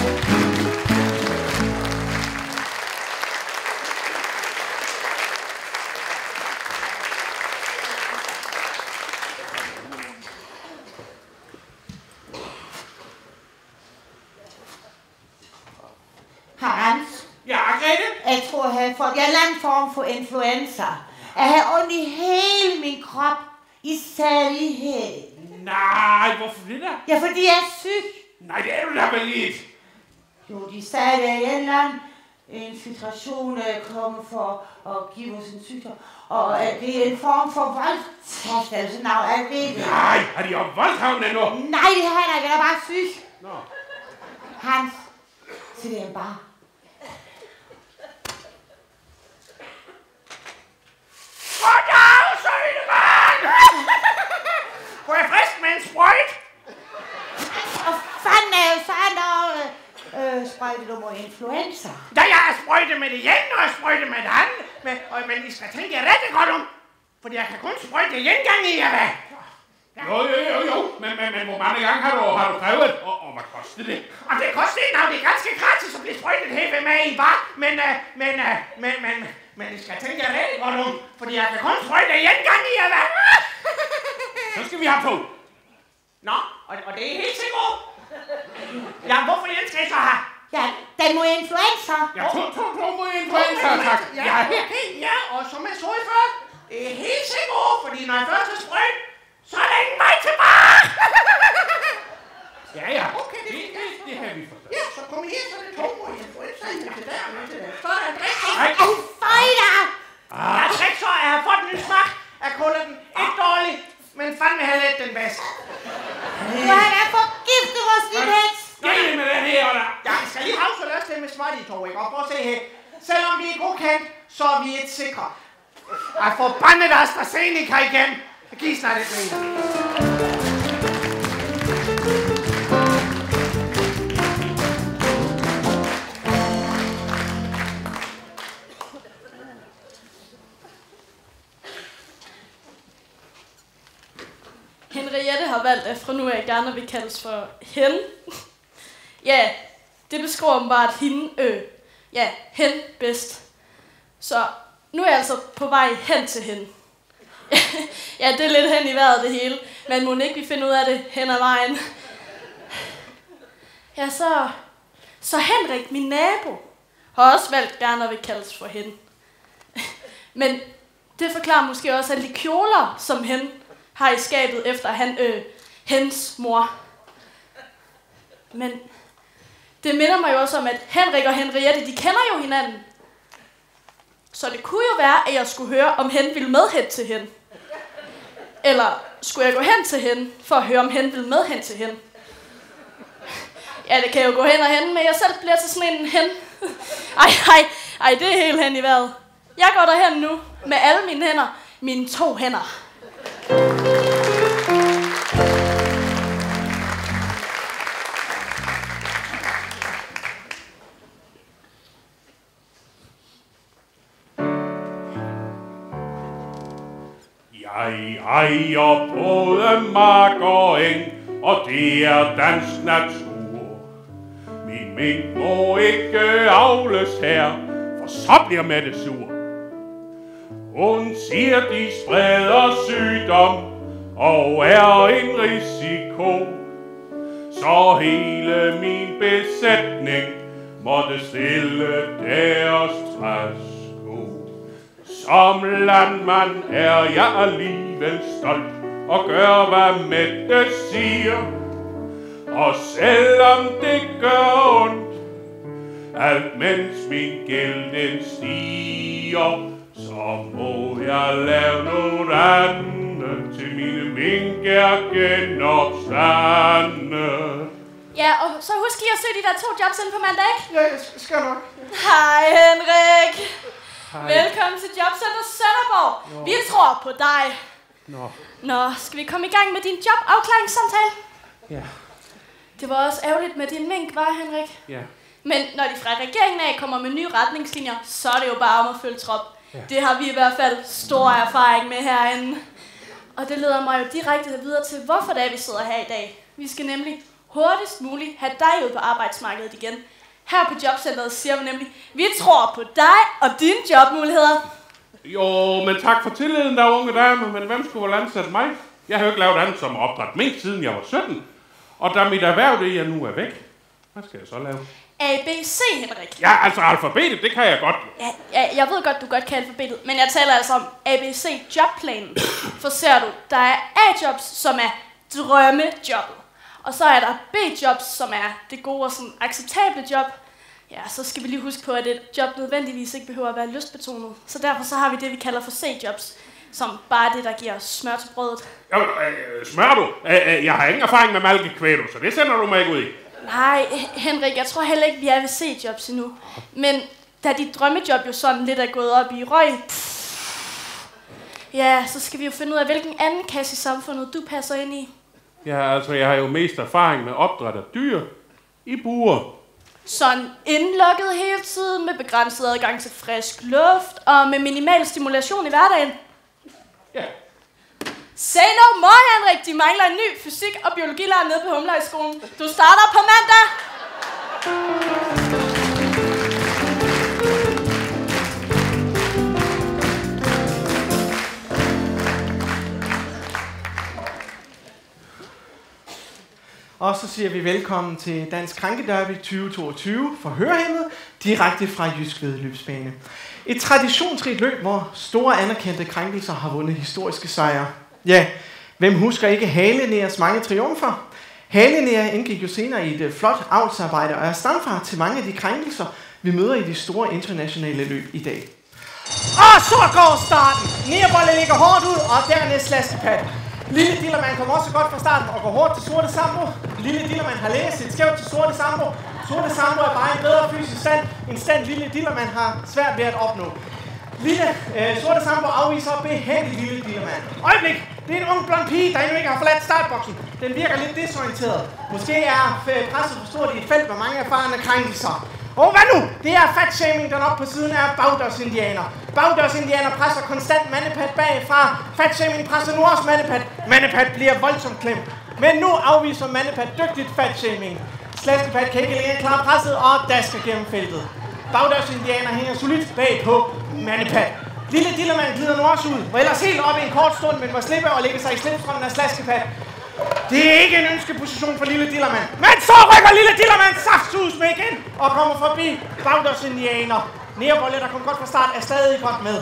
Hans? Ja, Grete? Jeg tror, jeg har fået en eller anden form for influenza. Jeg har ondt i hele min krop. Især i hælen. Nej, hvorfor det der? Ja, fordi jeg er syg. Nej, det er du da vel ikke. Jo, de sagde, at en eller anden infiltration er kommet for at give os en sygdom. Og at det er en form for voldtægt, altså navn, jeg ved det. Nej, har de jo voldtaget endnu? Nej, det har jeg ikke, jeg er bare syg. Nå. Hans, så det er bare. Goddag, Søgnemann! Hvor er frisk med en sprøjt? Og fanden er jo sådan noget øh, sprøjtenummer influenza. Da jeg har sprøjtet med det ene, og sprøjtet med det andet. Men, og, men I skal tænke jer rigtig godt om. Fordi jeg kan kun sprøjte det ene gang i jer, hvad? Ja. Jo, jo, jo, jo. Men, men, men hvor mange gange har du, har du prøvet? Og, og hvad koster det? Og det koster en af, det er ganske gratis at blive sprøjtet helt ved med i bar. Men, øh, men, øh, men, men, men I skal tænke jer rigtig godt om. Fordi jeg kan kun sprøjte det ene gang i jer, hvad? Så skal vi have to. Nå, og, og det er helt sikkert. Ja, hvorfor den skal jeg så have? Ja, den må influenza. Ja, to, to, to må influenza, tak. Ja, Ja, okay, ja, og som jeg så i før, det er helt sikkert, fordi når jeg først er sprøjt, så er der ingen vej tilbage. ja, ja. Okay, det, det, det, det har vi forstået. Ja, så kom her, så er det to må influenza. Til der, til der. Så er der en drik, så Nej. En fejder! der er drik, så er jeg fået en ny smag. Jeg kalder den ikke dårlig, men fandme har let den bedst. Du har da forgiftet vores lille heks. Skille med den her, eller? Ja, jeg skal lige have så løst det med smart i to, ikke? Og prøv at se her. Selvom vi er godkendt, så er vi et sikre. Jeg forbandet AstraZeneca igen. Jeg giver snart et mere. Henriette har valgt, at fra nu af gerne vil kaldes for hen. Ja, det beskriver bare hende, øh, ja, hen bedst. Så nu er jeg altså på vej hen til hende. Ja, det er lidt hen i vejret det hele, men må ikke vi finde ud af det hen ad vejen. Ja, så, så Henrik, min nabo, har også valgt gerne at vil kaldes for hende. Men det forklarer måske også alle de kjoler, som hen har i skabet efter han, øh, hens mor. Men det minder mig jo også om, at Henrik og Henriette, de kender jo hinanden. Så det kunne jo være, at jeg skulle høre, om hen ville med hen til hende. Eller skulle jeg gå hen til hende, for at høre, om hen ville med hen til hende. Ja, det kan jo gå hen og hen, men jeg selv bliver til sådan en hen. Ej, ej, ej, det er helt hen i vejret. Jeg går derhen nu, med alle mine hænder. Mine to hænder. Jeg ejer både mark og eng, og det er dansk natur. Min mink må ikke avles her, for så bliver Mette sur. Hun siger, de spreder sygdom og er en risiko. Så hele min besætning måtte stille deres træsko. Som landmand er jeg alligevel stolt og gør, hvad Mette siger. Og selvom det gør ondt, alt mens min gæld den stiger, så må jeg lave noget andet til mine mink er genopstande. Ja, og så husk lige at søge de der to jobs ind på mandag, ikke? Ja, jeg skal nok. Hej Henrik. Hej. Velkommen til Jobcenter Sønderborg. Jo. Vi tror på dig. Nå. Nå, skal vi komme i gang med din jobafklaringssamtale? Ja. Det var også ærgerligt med din mink, var Henrik? Ja. Men når de fra regeringen af kommer med nye retningslinjer, så er det jo bare om at følge trop. Ja. Det har vi i hvert fald stor erfaring med herinde. Og det leder mig jo direkte videre til, hvorfor det er, vi sidder her i dag. Vi skal nemlig hurtigst muligt have dig ud på arbejdsmarkedet igen. Her på Jobcentret siger vi nemlig, vi tror på dig og dine jobmuligheder. Jo, men tak for tilliden, der unge dame, men hvem skulle vel ansætte mig? Jeg har jo ikke lavet andet som opdræt mink, siden jeg var sytten. Og da mit erhverv det, jeg nu er væk, hvad skal jeg så lave? A, B, C, Henrik. Ja, altså alfabetet, det kan jeg godt. Ja, ja, jeg ved godt, du godt kan alfabetet, men jeg taler altså om A B C jobplanen. For ser du, der er A-jobs, som er drømmejobbet. Og så er der B-jobs, som er det gode og sådan acceptable job. Ja, så skal vi lige huske på, at et job nødvendigvis ikke behøver at være lystbetonet. Så derfor så har vi det, vi kalder for C-jobs, som bare er det, der giver smør til brødet. Ja, øh, smør du? Øh, øh, jeg har ingen erfaring med malkekvædo, så det sender du mig ikke ud i. Nej, Henrik, jeg tror heller ikke, vi er ved C-jobs endnu. Men da dit drømmejob jo sådan lidt er gået op i røg, ja, så skal vi jo finde ud af, hvilken anden kasse i samfundet du passer ind i. Ja, altså, jeg har jo mest erfaring med opdræt af dyr i buer. Sådan indlukket hele tiden med begrænset adgang til frisk luft og med minimal stimulation i hverdagen. Ja. Say no more, Henrik. De mangler en ny fysik- og biologilærer nede på Humlehøjskolen. Du starter på mandag. Og så siger vi velkommen til Dansk Krankederby tyve toogtyve for hørehæmmede, direkte fra Jysk Væddeløbsbane. Et traditionsrigt løb, hvor store anerkendte krænkelser har vundet historiske sejre. Ja, hvem husker ikke Halenærs mange triumfer? Halenær indgik jo senere i et flot avlsarbejde og er stamfar til mange af de krænkelser, vi møder i de store internationale løb i dag. Og så går starten! Nerbolle ligger hårdt ud, og dernæst Slaskepad. Lille Dillermand kommer også godt fra starten og går hårdt til Sorte Sambo. Lille Dillermand har læst et skævt til Sorte Sambo. Sorte Sambo er bare en bedre fysisk stand, en stand Lille Dillermand har svært ved at opnå. Lille øh, Sorte Sambo afviser behændigt Lille Dillermand. Øjeblik! Det er en ung blond pige, der endnu ikke har forladt startboksen. Den virker lidt desorienteret. Måske er presset for stort i et felt med mange erfarne krænkelser. Og hvad nu? Det er fatshaming, der oppe på siden af bagdørsindianer. Bagdørsindianer presser konstant Mandepat bagfra. Fatshaming presser nu også Mandepat. Mandepat bliver voldsomt klemt. Men nu afviser Mandepat dygtigt fatshaming. Slaskepat kan ikke længere klare presset og dasker gennem feltet. Bagdørsindianer hænger solidt bag på Mandepat. Lille Dillermand glider nu også ud, og ellers helt op i en kort stund, men må slippe og lægge sig i slipstrømmen af Slaskepat. Det er ikke en ønskeposition for Lille Dillermand. Men så rykker Lille Dillermand saftsus med igen og kommer forbi bagdørsindianer. Nerbolle, der kom godt fra start, er stadig godt med.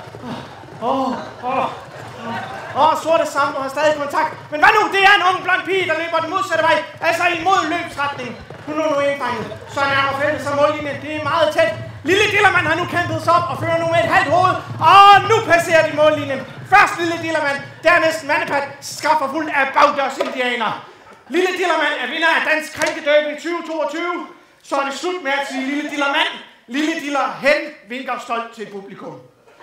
Åh, åh, åh, Sorte Sambo har stadig kontakt. Men hvad nu? Det er en ung blond pige, der løber den modsatte vej. Altså i mod løbsretning. Hun er nu indfanget. Så nærmer feltet sig mållinjen. Det er meget tæt. Lille Dillermand har nu kæmpet sig op og fører nu med et halvt hoved. Og nu passerer de mållinjen. Først Lille Dillermand, dernæst Mandepat, skaffer fuld af bagdørsindianer. Lille Dillermand er vinder af Dansk Krankederby tyve toogtyve. Så er det slut med at sige Lille Dillermand. Lille Diller hen vinker stolt til publikum.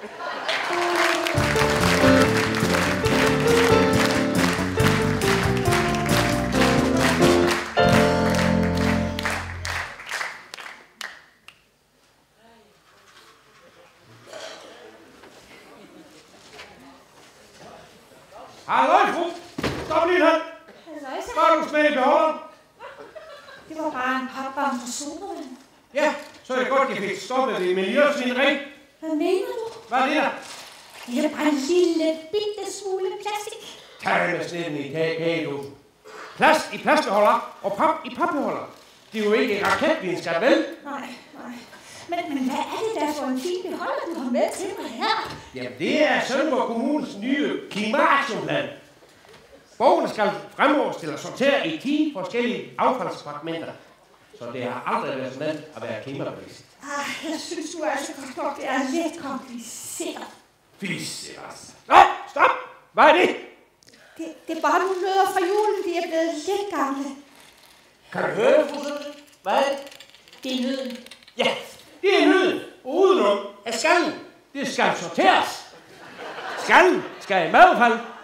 Halløj, fru! Stop lige her! Hvad er du smed i beholderen? Det var bare en papvarm for sodavand. Ja, så er det godt, jeg fik stoppet det miljøsvineri. Hvad mener du? Hvad er det der? Det er bare en lille bitte smule plastik. Tag med sletten i kagedåsen. Plast i plastbeholder og pap i papbeholder. Det er jo ikke raketvidenskab, vel? Nej, nej. Men, men hvad er det der for en fin beholder, du har med til mig her? Jamen, det er Sønderborg Kommunes nye klimaaktionplan. Borgerne skal fremover stille og sortere i ti forskellige affaldsfragmenter. Så det har aldrig været så nemt at være klimabevidst. Ah, jeg synes du altså godt nok, det er lidt kompliceret. Fiseras. Nå, stop! Hvad er det? Det, det er bare nogle nødder fra julen, de er blevet lidt gamle. Kan du høre det, fru? Hvad er det? Det er nøden. Ja, det er nøden. Udenom af skallen. Det skal sorteres. Skallen skal i madfald,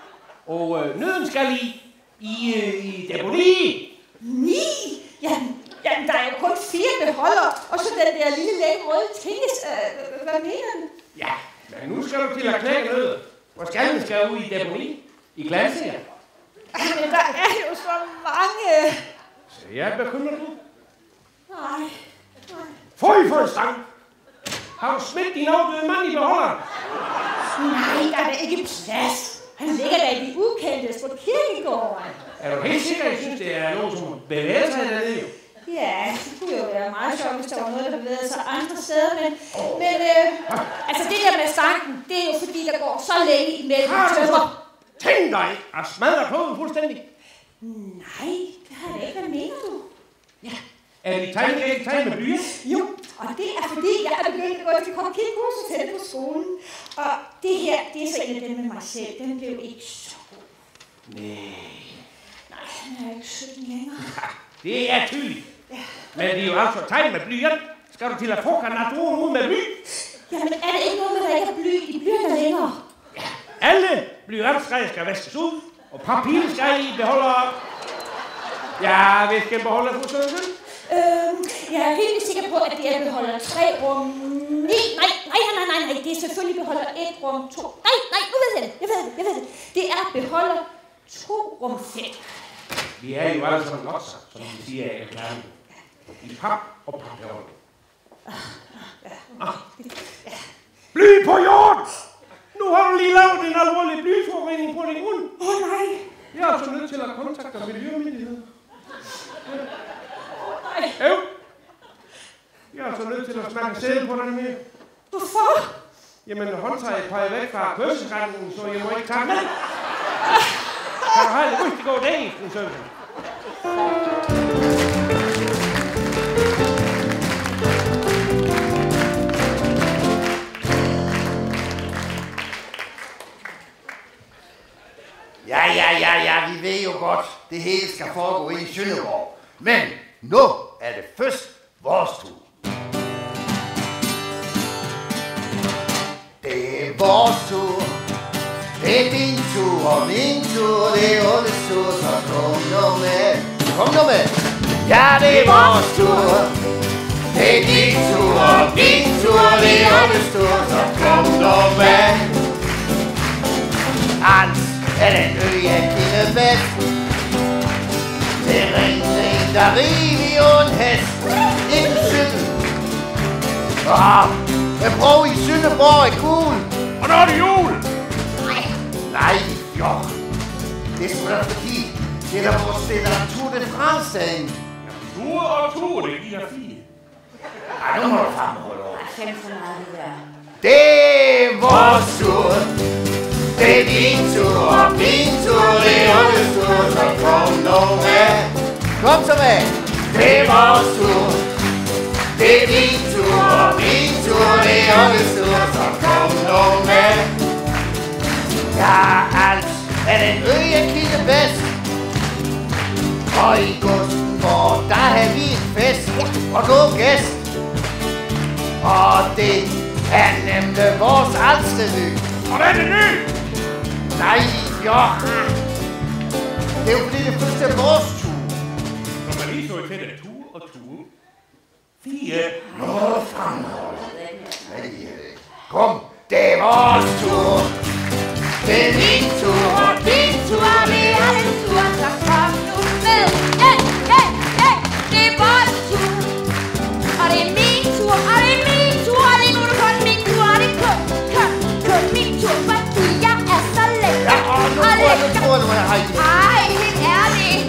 Og øh, nøden skal i, i, øh, i deponi. Ni? Jamen, jamen, der er jo kun fire beholdere, og så den der lille læge røde tennis. Øh, hvad mener du? Ja, men nu skal du til at knække nødder. Hvor skallen skal ud i deponi? I glacier. Men der er jo så mange. Så jeg er bekymret nu. Nej, nej. Føj for en stang! Har du smidt din afdøde mand i beholderen? Nej, der er da ikke plads. Han ligger da i de ukendtes på kirkegården. Er du helt sikker, at I synes, det er nogen, som bevæger sig dernede? Ja, det kunne jo være meget sjovt, hvis der var noget, der bevægede sig andre steder. Men, men øh, altså det der med stanken, det er jo fordi, der går så længe imellem tømmer. Tænk dig at smadre kloden fuldstændig. Nej, det har jeg ikke. Hvad mener du? Ja. Er de tegnet ikke tegnet med blyant? Jo, og det er fordi, jeg er begyndt at gå til kokkekurset tæt på skolen. Og det her, det er så en af dem med mig selv. Den blev ikke så god. Nej. Nej, den er ikke sytten længere. Ja, det er tydeligt. Ja. Men det er jo altså tegnet med blyant. Skal du til at få kanatoren ud med bly? Jamen, er det ikke noget med, at der ikke er bly i blyanter længere? Ja, alle blyantskræd skal vaskes ud, og papiret skal i beholder. Ja, hvilken beholder du så? Øhm, jeg er helt sikker på, at det er beholder tre rum ni. Nej, nej, nej, nej, nej, det er selvfølgelig beholder et rum to. Nej, nej, nu ved jeg det, jeg ved det, jeg ved det. Det er beholder to rum fem. Vi er jo alle sammen lotser, som vi siger i reklamen. I pap og papbeholder. Ah. Bly på jorden! Nu har du lige lavet en alvorlig blyforurening på din grund. Åh oh, nej. Jeg er altså nødt til at kontakte miljømyndigheden. Jo. Jeg er altså nødt til at snakke sæde på den her. Hvorfor? Jamen, håndtaget peger væk fra kørselsgrænden, så jeg må ikke tage med. Kan du have det rigtig god dag, den søvn? Ja, ja, ja, ja, vi ved jo godt, det hele skal foregå i Sønderborg. Men nu er det først vores tur. Det er vores tur. Det er din tur og min tur. Det er Olles tur, så kom nu med. Kom nu med. Ja, det er vores tur. Det er din tur og min tur. Det er Olles tur, så kom nu med. Hans er den ø, jeg kender bedst. Det er ringen, der river i en hest. En cykel. Ah, jeg prøver i Sønderborg er cool. Og nu er det jul. Nej. Nej, jo. Det er sgu da fordi, det er der vores steder Tour de France-dagen. Tour og Tour, det giver fire. Ej, nu må du frem holde over. Ej, fem for meget det der. Det er vores tur. Det er din tur og min tur. Det er Olles tur, så kom nu med. Kom så med. Det er vores tur. Det er din tur og min tur. Det er Olles tur, så kom nu med. Ja, alt er den ø, jeg kigger bedst. Og i Gustenborg, der har vi en fest. Og god gæst. Og det er nemlig vores ældste ny. Og hvad er det ny? Nej, jo. Det er jo fordi, det er først er vores tur. Når man lige så i fedt af tur og tur. Fire. Nå, fremhold. Nej, kom, det er vores tur. Det er din tur og din tur. Det er din tur, så kom nu med. Hey, hey, hey, det er vores tur. Og det er min tur, og det er min tur. Og det er nu det kun min tur, og det er kun, kun, kun min tur. Fordi jeg er så lækker. Ja, og nu tror jeg, nu tror jeg, nu er jeg her. Ej, helt ærligt.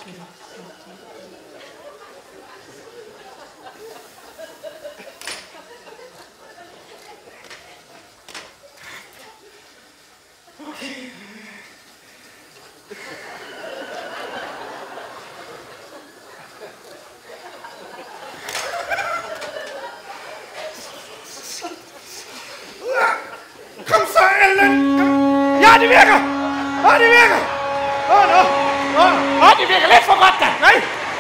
Kom så, Ellen! Kom. Ja, det virker! Åh, det virker! Åh, nå! Åh, Åh, det virker lidt for godt, da! nej!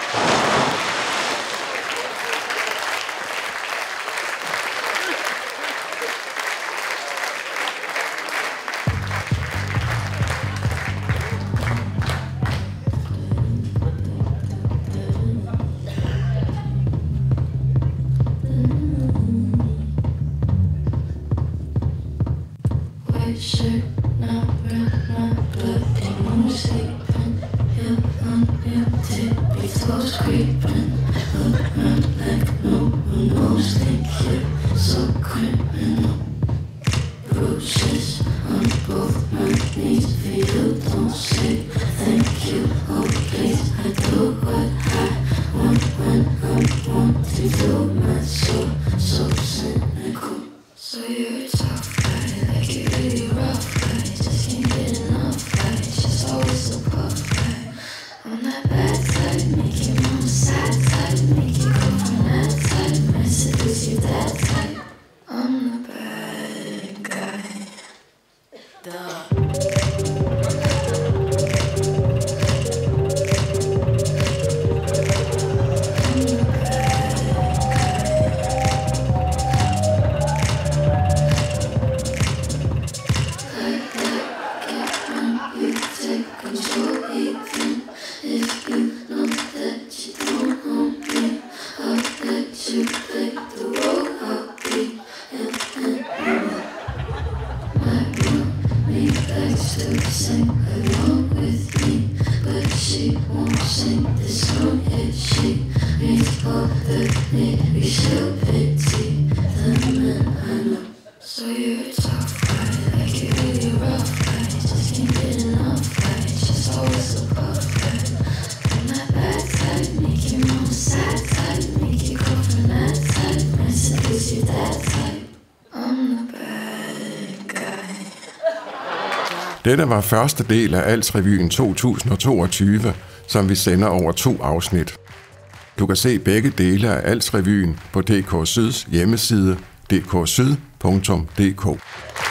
Dette var første del af Alsrevyen to tusind og toogtyve, som vi sender over to afsnit. Du kan se begge dele af Alsrevyen på D K Syds hjemmeside d k syd punktum d k.